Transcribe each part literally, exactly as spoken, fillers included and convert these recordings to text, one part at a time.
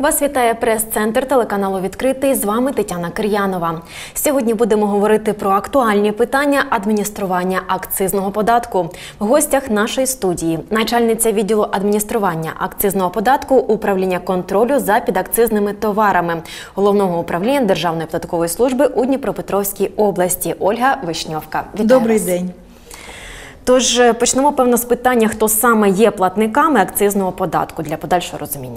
Вас вітає прес-центр телеканалу «Відкритий». З вами Тетяна Кир'янова. Сьогодні будемо говорити про актуальні питання адміністрування акцизного податку. В гостях нашої студії начальниця відділу адміністрування акцизного податку управління контролю за підакцизними товарами Головного управління Державної податкової служби у Дніпропетровській області Ольга Вишньовка. Вітаю Добрий вас. день. Тож почнемо, певно, з питання, хто саме є платниками акцизного податку для подальшого розуміння.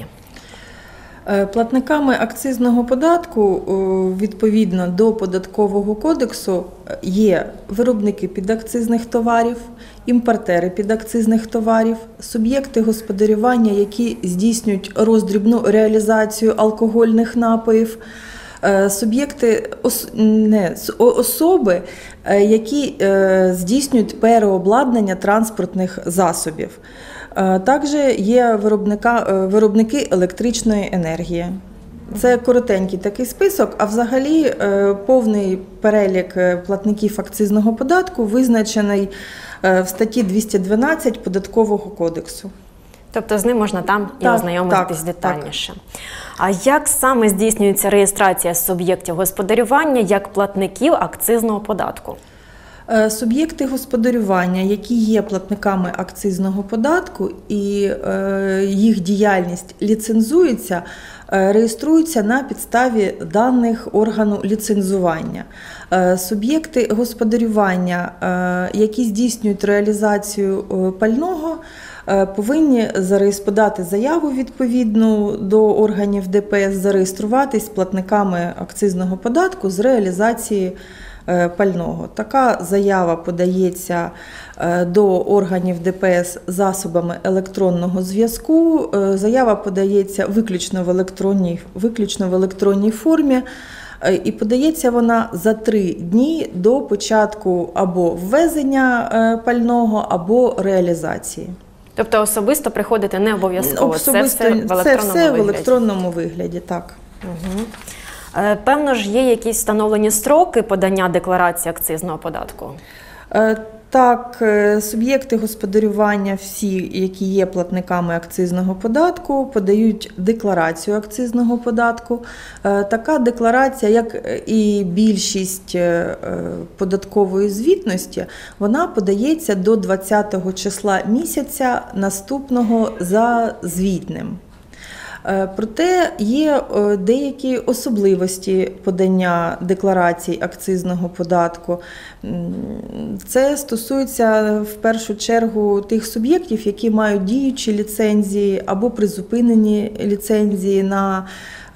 Платниками акцизного податку відповідно до Податкового кодексу є виробники підакцизних товарів, імпортери підакцизних товарів, суб'єкти господарювання, які здійснюють роздрібну реалізацію алкогольних напоїв, суб'єкти, не, особи, які здійснюють переобладнання транспортних засобів. Також є виробники електричної енергії. Це коротенький такий список, а взагалі повний перелік платників акцизного податку визначений в статті двісті дванадцять Податкового кодексу. Тобто з ним можна там і так, ознайомитись так, детальніше. Так. А як саме здійснюється реєстрація суб'єктів господарювання як платників акцизного податку? Суб'єкти господарювання, які є платниками акцизного податку і їх діяльність ліцензується, реєструються на підставі даних органу ліцензування. Суб'єкти господарювання, які здійснюють реалізацію пального, повинні подати заяву відповідну до органів Д П С, зареєструватись платниками акцизного податку з реалізації пального. Така заява подається до органів Д П С засобами електронного зв'язку. Заява подається виключно в електронній, виключно в електронній формі. І подається вона за три дні до початку або ввезення пального, або реалізації. Тобто особисто приходити не обов'язково, Особисто, це все в електронному це все вигляді? в електронному вигляді, так. Угу. Певно ж, є якісь встановлені строки подання декларації акцизного податку? Так, суб'єкти господарювання, всі, які є платниками акцизного податку, подають декларацію акцизного податку. Така декларація, як і більшість податкової звітності, вона подається до двадцятого числа місяця наступного за звітним. Проте є деякі особливості подання декларацій акцизного податку. Це стосується в першу чергу тих суб'єктів, які мають діючі ліцензії або призупинені ліцензії на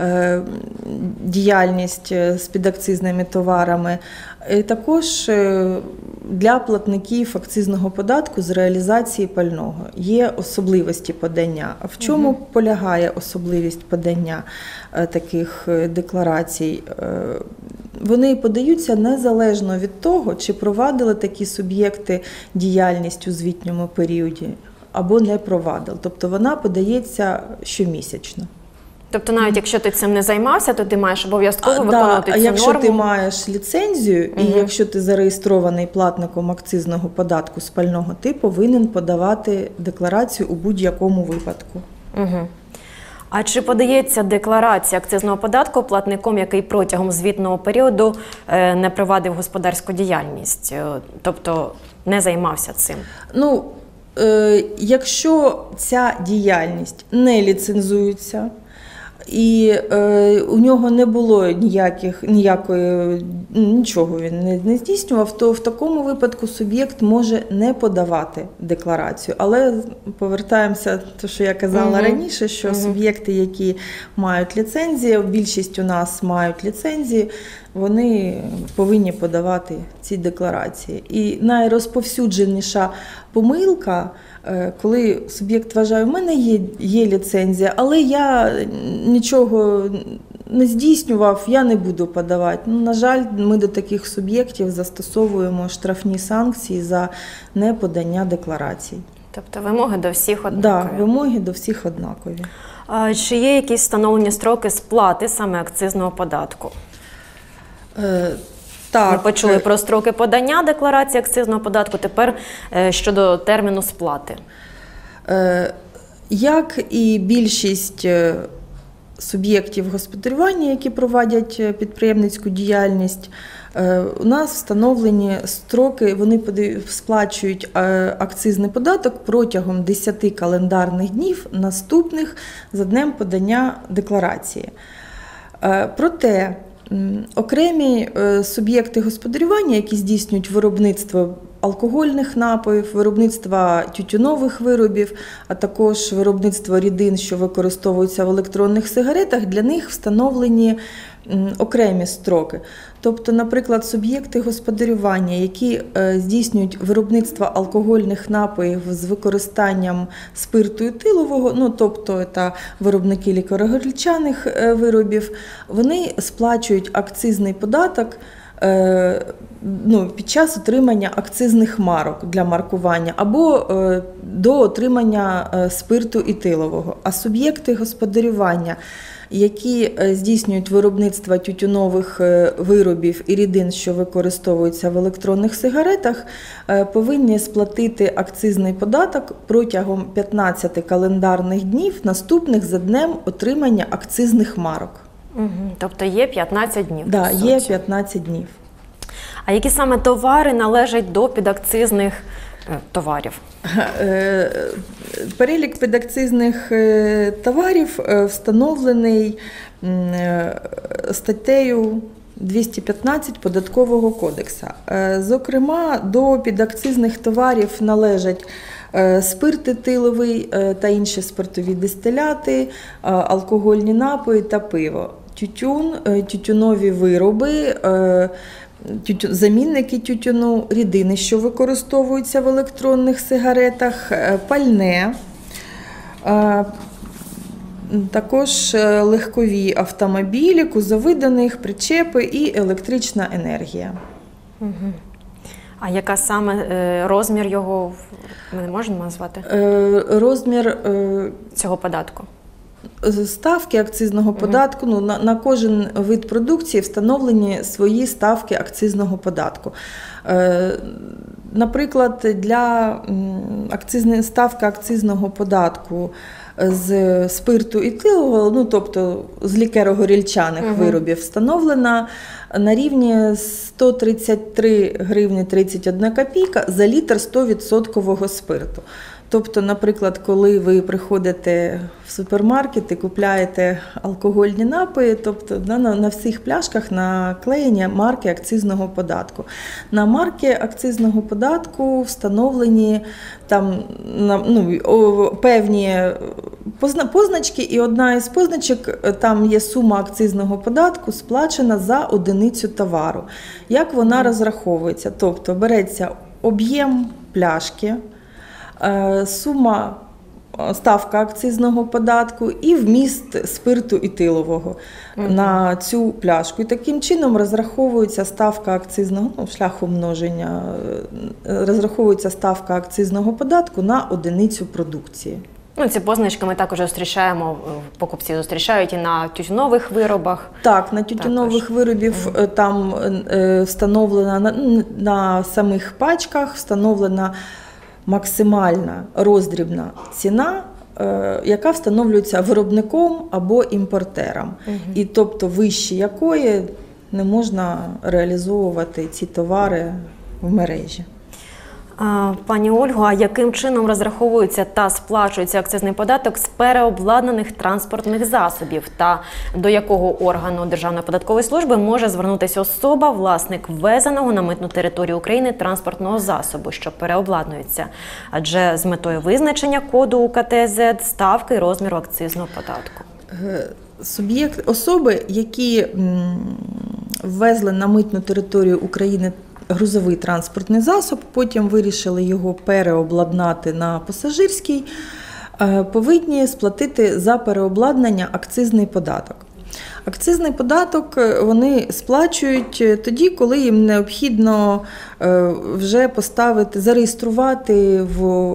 діяльність з підакцизними товарами. І також для платників акцизного податку з реалізації пального є особливості подання. В чому угу. полягає особливість подання таких декларацій? Вони подаються незалежно від того, чи провадили такі суб'єкти діяльність у звітньому періоді або не провадили. Тобто вона подається щомісячно. Тобто навіть якщо ти цим не займався, то ти маєш обов'язково виконувати да, цю якщо норму? Ти маєш ліцензію, угу. і якщо ти зареєстрований платником акцизного податку з пального, ти повинен подавати декларацію у будь-якому випадку. Угу. А чи подається декларація акцизного податку платником, який протягом звітного періоду не провадив господарську діяльність, тобто не займався цим? Ну, е, якщо ця діяльність не ліцензується, і е, у нього не було ніяких, ніякої, нічого він не, не здійснював, то в такому випадку суб'єкт може не подавати декларацію. Але повертаємося до того, що я казала угу. раніше, що угу. суб'єкти, які мають ліцензії, більшість у нас мають ліцензії, вони повинні подавати ці декларації. І найрозповсюдженіша помилка, коли суб'єкт вважає, у мене є, є ліцензія, але я нічого не здійснював, я не буду подавати. Ну, на жаль, ми до таких суб'єктів застосовуємо штрафні санкції за неподання декларацій. Тобто вимоги до всіх однакові? Так, да, вимоги до всіх однакові. А чи є якісь встановлені строки сплати саме акцизного податку? Е, Так. Ми почули про строки подання декларації акцизного податку, тепер щодо терміну сплати. Як і більшість суб'єктів господарювання, які проводять підприємницьку діяльність, у нас встановлені строки, вони сплачують акцизний податок протягом десяти календарних днів, наступних за днем подання декларації. Проте окремі суб'єкти господарювання, які здійснюють виробництво алкогольних напоїв, виробництво тютюнових виробів, а також виробництво рідин, що використовуються в електронних сигаретах, для них встановлені окремі строки. Тобто, наприклад, суб'єкти господарювання, які здійснюють виробництво алкогольних напоїв з використанням спирту етилового, ну, тобто це виробники лікеро-горілчаних виробів, вони сплачують акцизний податок ну, під час отримання акцизних марок для маркування або до отримання спирту етилового. А суб'єкти господарювання, які здійснюють виробництво тютюнових виробів і рідин, що використовуються в електронних сигаретах, повинні сплатити акцизний податок протягом п'ятнадцяти календарних днів, наступних за днем отримання акцизних марок. Угу. Тобто є п'ятнадцять днів? Так, да, є п'ятнадцять днів. А які саме товари належать до підакцизних товарів? Перелік підакцизних товарів встановлений статтею двісті п'ятнадцять Податкового кодексу. Зокрема, до підакцизних товарів належать спирт етиловий та інші спиртові дистиляти, алкогольні напої та пиво, тютюн, тютюнові вироби, замінники тютюну, рідини, що використовуються в електронних сигаретах, пальне, також легкові автомобілі, кузови до них, причепи і електрична енергія. Угу. А яка саме розмір його, ми не можемо назвати? Розмір цього податку? Ставки акцизного податку, ну, на, на кожен вид продукції встановлені свої ставки акцизного податку. Е, наприклад, для акцизної ставки акцизного податку з спирту етилового, ну, тобто з лікеро-горілчаних uh-huh. виробів, встановлена на рівні сто тридцять три гривні тридцять одна копійка за літр сто відсотків спирту. Тобто, наприклад, коли ви приходите в супермаркет і купляєте алкогольні напої, тобто на, на всіх пляшках наклеєні марки акцизного податку. На марки акцизного податку встановлені там, ну, певні позначки, і одна із позначок, там є сума акцизного податку, сплачена за одиницю товару. Як вона розраховується? Тобто береться об'єм пляшки, сума, ставка акцизного податку і вміст спирту етилового uh-huh. на цю пляшку. І таким чином розраховується ставка акцизного, ну, шляхом множення, розраховується ставка акцизного податку на одиницю продукції. Ну, ці позначки ми також зустрічаємо, покупці зустрічають і на тютюнових виробах. Так, на тютюнових також. виробів uh-huh. там е, встановлена, на, на самих пачках встановлена максимальна роздрібна ціна, яка встановлюється виробником або імпортером. Угу. І тобто вище якої не можна реалізовувати ці товари в мережі. Пані Ольго, а яким чином розраховується та сплачується акцизний податок з переобладнаних транспортних засобів? Та до якого органу Державної податкової служби може звернутися особа, власник ввезеного на митну територію України транспортного засобу, що переобладнується? Адже з метою визначення коду У Ка Те Зет, ставки і розміру акцизного податку. Суб'єкт, особи, які ввезли на митну територію України грузовий транспортний засіб, потім вирішили його переобладнати на пасажирський, повинні сплатити за переобладнання акцизний податок. Акцизний податок вони сплачують тоді, коли їм необхідно вже поставити, зареєструвати в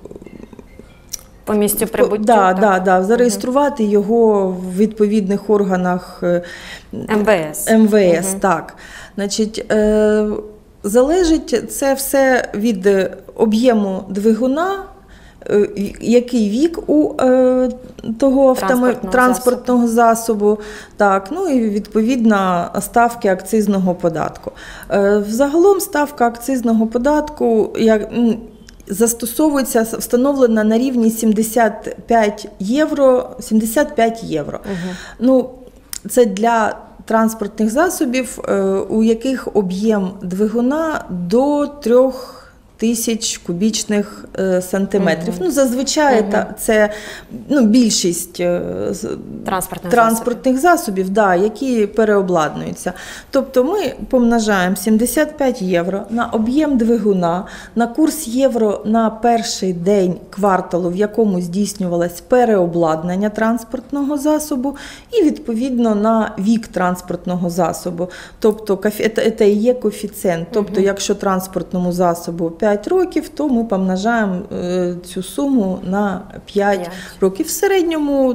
по місцю прибуття? Да, да, да, зареєструвати угу. його в відповідних органах Ем Ве Ес. Ем Ве Ес, угу. так. Значить, залежить це все від об'єму двигуна, е, який вік у е, того автомо... Транспортного транспортного засобу, так, ну і відповідно ставки акцизного податку. Е, Взагалом ставка акцизного податку як застосовується, встановлена на рівні сімдесят п'ять євро. сімдесят п'ять євро. Угу. Ну, це для транспортних засобів, у яких об'єм двигуна до трьох тисяч кубічних сантиметрів. Угу. Ну, зазвичай угу. та, це ну, більшість транспортних, транспортних засобів, засобів да, які переобладнуються. Тобто ми помножаємо сімдесят п'ять євро на об'єм двигуна, на курс євро на перший день кварталу, в якому здійснювалось переобладнання транспортного засобу, і відповідно на вік транспортного засобу. Тобто це і є коефіцієнт. Тобто, угу. якщо транспортному засобу п'ять років, то ми помножаємо цю суму на п'ять років. В середньому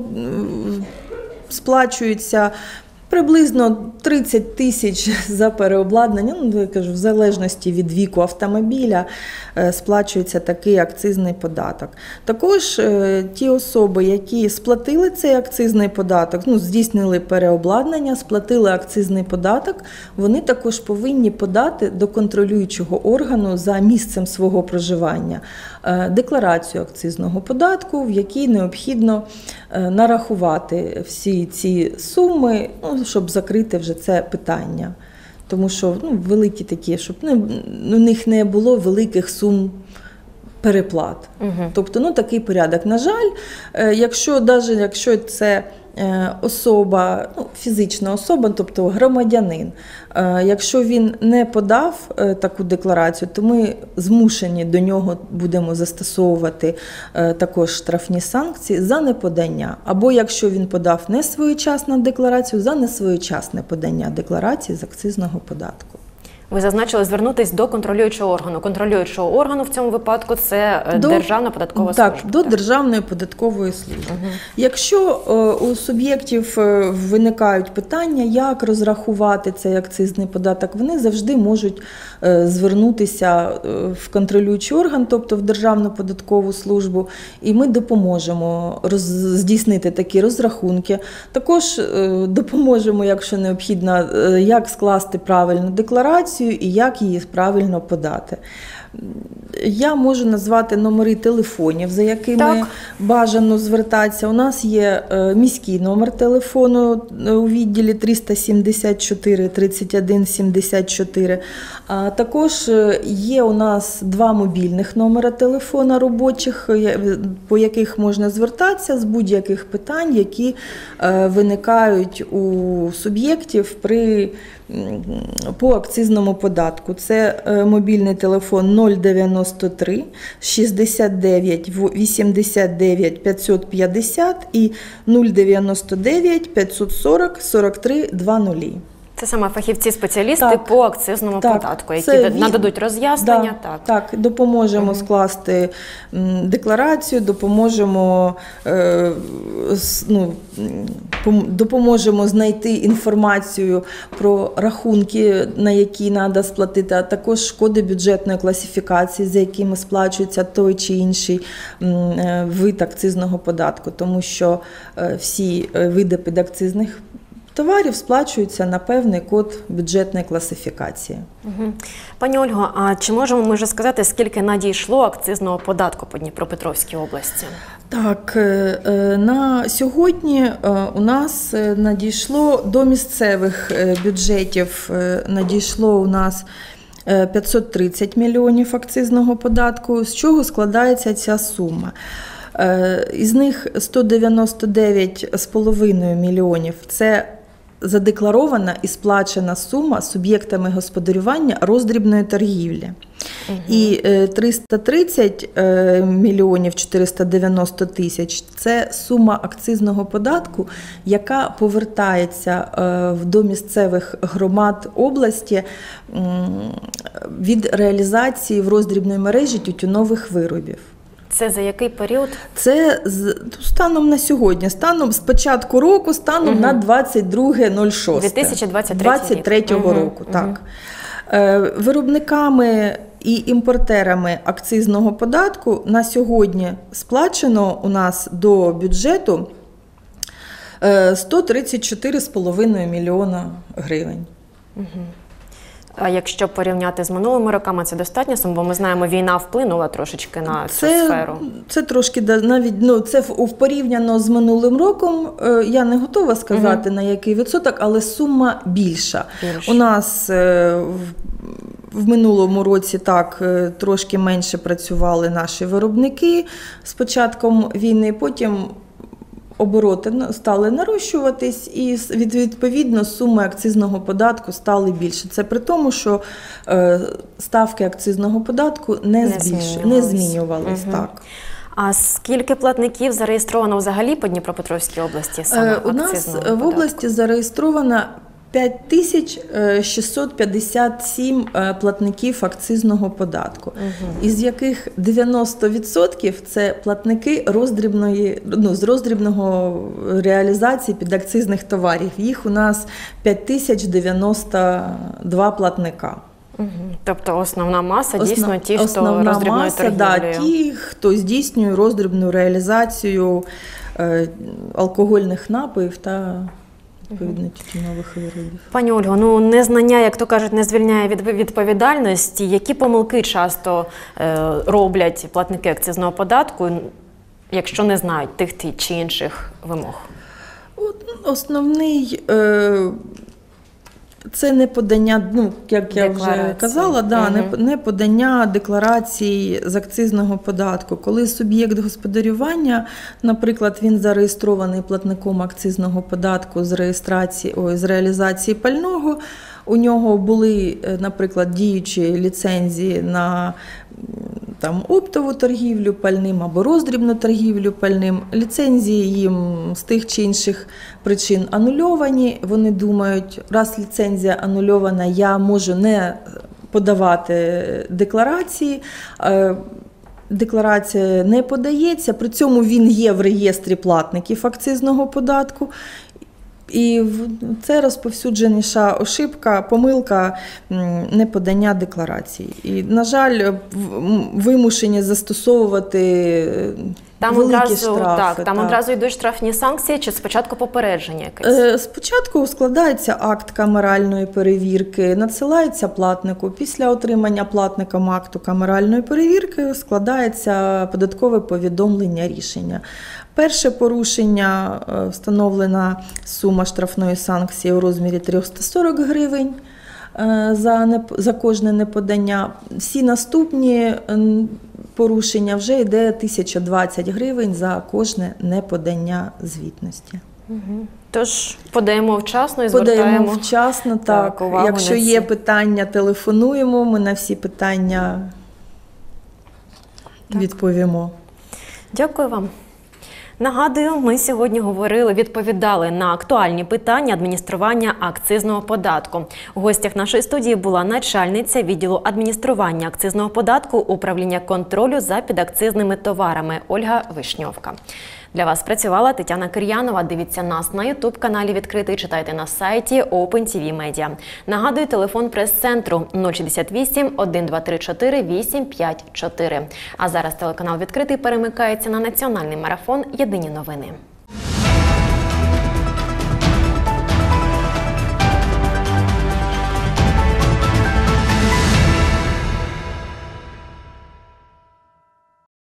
сплачується приблизно тридцять тисяч за переобладнання, ну, я кажу, в залежності від віку автомобіля сплачується такий акцизний податок. Також ті особи, які сплатили цей акцизний податок, ну, здійснили переобладнання, сплатили акцизний податок, вони також повинні подати до контролюючого органу за місцем свого проживання декларацію акцизного податку, в якій необхідно нарахувати всі ці суми, ну, щоб закрити вже це питання. Тому що ну, великі такі, щоб ну, у них не було великих сум переплат. Угу. Тобто, ну, такий порядок. На жаль, якщо, навіть якщо це особа, ну, фізична особа, тобто громадянин, якщо він не подав таку декларацію, то ми змушені до нього будемо застосовувати також штрафні санкції за неподання. Або якщо він подав несвоєчасну декларацію, за несвоєчасне подання декларації з акцизного податку. Ви зазначили звернутися до контролюючого органу. Контролюючого органу в цьому випадку це до, Державна податкова так, служба. До так, до Державної податкової служби. Угу. Якщо о, у суб'єктів виникають питання, як розрахувати цей акцизний податок, вони завжди можуть е, звернутися в контролюючий орган, тобто в Державну податкову службу, і ми допоможемо роз, здійснити такі розрахунки. Також е, допоможемо, якщо необхідно, е, як скласти правильну декларацію, і як її правильно подати. Я можу назвати номери телефонів, за якими так. бажано звертатися. У нас є міський номер телефону у відділі триста сімдесят чотири тридцять один сімдесят чотири. А також є у нас два мобільних номера телефона робочих, по яких можна звертатися з будь-яких питань, які виникають у суб'єктів при по акцизному податку. Це мобільний телефон нуль дев'яносто три шістдесят дев'ять вісімдесят дев'ять п'ятсот п'ятдесят і нуль дев'яносто дев'ять п'ятсот сорок сорок три двадцять. Це саме фахівці-спеціалісти по акцизному так, податку, які це нададуть роз'яснення. Да, так. так, допоможемо угу. скласти декларацію, допоможемо, е, ну, допоможемо знайти інформацію про рахунки, на які треба сплатити, а також коди бюджетної класифікації, за якими сплачується той чи інший вид акцизного податку, тому що всі види підакцизних товарів сплачуються на певний код бюджетної класифікації. Угу. Пані Ольго, а чи можемо ми вже сказати, скільки надійшло акцизного податку по Дніпропетровській області? Так, на сьогодні у нас надійшло до місцевих бюджетів, надійшло у нас п'ятсот тридцять мільйонів акцизного податку. З чого складається ця сума? Із них сто дев'яносто дев'ять з половиною мільйонів – це задекларована і сплачена сума суб'єктами господарювання роздрібної торгівлі. Угу. І триста тридцять мільйонів чотириста дев'яносто тисяч – це сума акцизного податку, яка повертається до місцевих громад області від реалізації в роздрібної мережі тютюнових виробів. Це за який період? Це станом на сьогодні, станом з початку року, станом угу. на двадцять друге шосте дві тисячі двадцять третій року. Угу. Так. Угу. Виробниками і імпортерами акцизного податку на сьогодні сплачено у нас до бюджету сто тридцять чотири з половиною мільйона гривень. Угу. А якщо порівняти з минулими роками, це достатньо сума? Бо ми знаємо, війна вплинула трошечки на цю це, сферу. Це трошки, навіть, ну, це в, в порівняно з минулим роком, е, я не готова сказати, угу. на який відсоток, але сума більша. Більше. У нас е, в, в минулому році так е, трошки менше працювали наші виробники з початком війни, потім обороти стали нарощуватись і відповідно суми акцизного податку стали більше. Це при тому, що е, ставки акцизного податку не, не збільшувалися, не змінювались. Угу. Так. А скільки платників зареєстровано взагалі по Дніпропетровській області саме е, У нас в області зареєстровано п'ять тисяч шістсот п'ятдесят сім платників акцизного податку, угу. із яких дев'яносто відсотків це платники роздрібної, ну, з роздрібного реалізації підакцизних товарів. Їх у нас п'ять тисяч дев'яносто два платника. Угу. Тобто основна маса Основ, дійсно ті, хто основна роздрібною маса, торгівлею. Да, ті, хто здійснює роздрібну реалізацію е, алкогольних напоїв та відповідно тютюнових виробів. Пані Ольго, ну незнання, як то кажуть, не звільняє від відповідальності. Які помилки часто е, роблять платники акцизного податку, якщо не знають тих чи інших вимог? Основний е, це не подання, ну, як я вже казала, да, угу. не, не подання декларацій з акцизного податку. Коли суб'єкт господарювання, наприклад, він зареєстрований платником акцизного податку з реєстрації, ой, з реалізації пального, у нього були, наприклад, діючі ліцензії на там, оптову торгівлю пальним або роздрібну торгівлю пальним. Ліцензії їм з тих чи інших причин анульовані. Вони думають, раз ліцензія анульована, я можу не подавати декларації. Декларація не подається, при цьому він є в реєстрі платників акцизного податку. І це розповсюдженіша ошибка, помилка неподання декларацій. І, на жаль, вимушені застосовувати там великі одразу, штрафи. Так, там так. одразу йдуть штрафні санкції чи спочатку попередження якесь? Спочатку складається акт камеральної перевірки, надсилається платнику. Після отримання платником акту камеральної перевірки складається податкове повідомлення рішення. Перше порушення – встановлена сума штрафної санкції у розмірі триста сорок гривень за, не, за кожне неподання. Всі наступні порушення вже йде тисяча двадцять гривень за кожне неподання звітності. Угу. Тож подаємо вчасно і звертаємо Подаємо вчасно, так. так Якщо є питання, телефонуємо, ми на всі питання так. відповімо. Дякую вам. Нагадую, ми сьогодні говорили, відповідали на актуальні питання адміністрування акцизного податку. У гостях нашої студії була начальниця відділу адміністрування акцизного податку управління контролю за підакцизними товарами Ольга Вишньовка. Для вас працювала Тетяна Кир'янова. Дивіться нас на ютуб-каналі «Відкритий», читайте на сайті Open ті ві Media. Нагадую, телефон прес-центру нуль шістдесят вісім, один два три чотири, вісім п'ять чотири. А зараз телеканал «Відкритий» перемикається на національний марафон «Єдині новини».